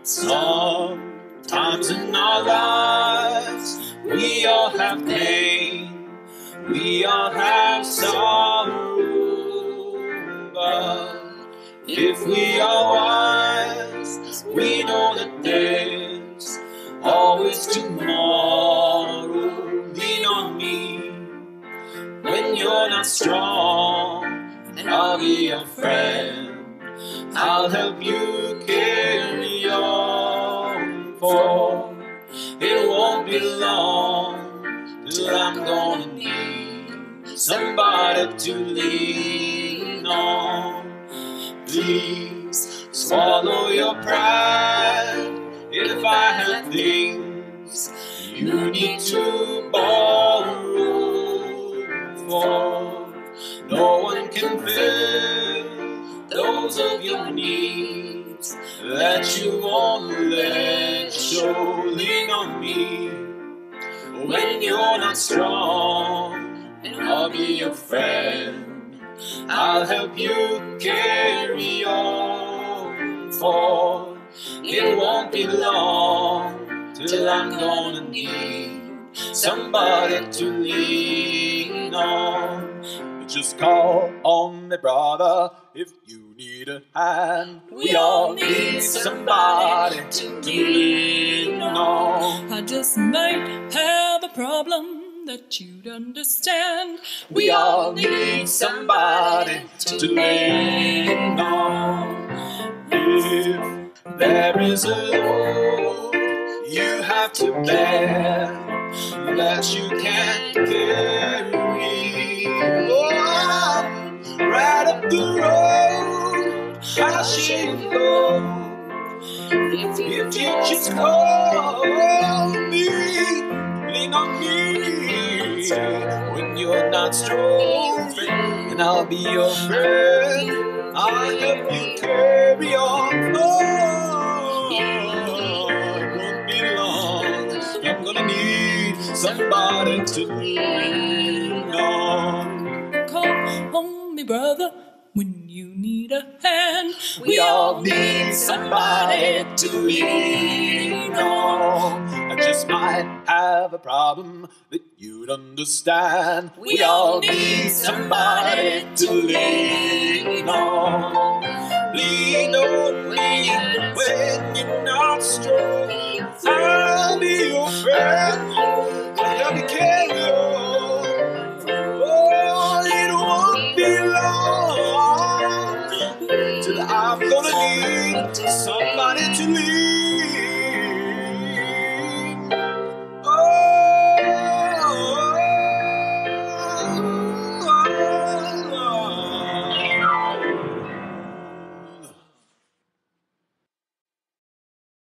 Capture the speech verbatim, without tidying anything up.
Sometimes in our lives, we all have pain, we all have sorrow, but if we are wise, we know that there's always tomorrow. Lean on me when you're not strong, and I'll be your friend. I'll help you carry on, for it won't be long till I'm gonna need somebody to lean on. Please swallow your pride if I have things you need to borrow, for no one can fill those of your needs that you won't let show. Lean on me when you're not strong, and I'll be your friend. I'll help you carry on, for it won't be long till I'm gonna need somebody to lean on. Just call on me, brother, if you need a hand. We all need somebody to lean on. I just might have a problem that you'd understand. We all need somebody to lean on. If there is a load you have to bear that you can't carry, oh, right up the road, I should go. If you just call me, lean on me when you're not strong, and I'll be your friend. I'll help you carry on. Oh, it won't be long. I'm gonna need somebody to lean on. Call on me, brother, when you need a hand. We all need somebody to lean on. I just might have a problem that you'd understand. We all need somebody to lean on. Lean on me when you're not strong. I'll be your friend.